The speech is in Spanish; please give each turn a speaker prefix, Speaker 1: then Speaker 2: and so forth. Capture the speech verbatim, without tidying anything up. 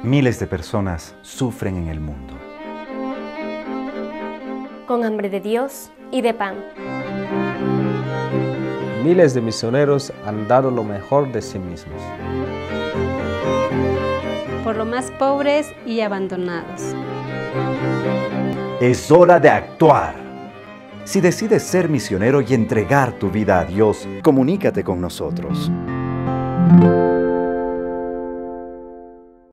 Speaker 1: Miles de personas sufren en el mundo.
Speaker 2: Con hambre de Dios y de pan.
Speaker 3: Miles de misioneros han dado lo mejor de sí mismos.
Speaker 4: Por los más pobres y abandonados.
Speaker 1: Es hora de actuar. Si decides ser misionero y entregar tu vida a Dios, comunícate con nosotros.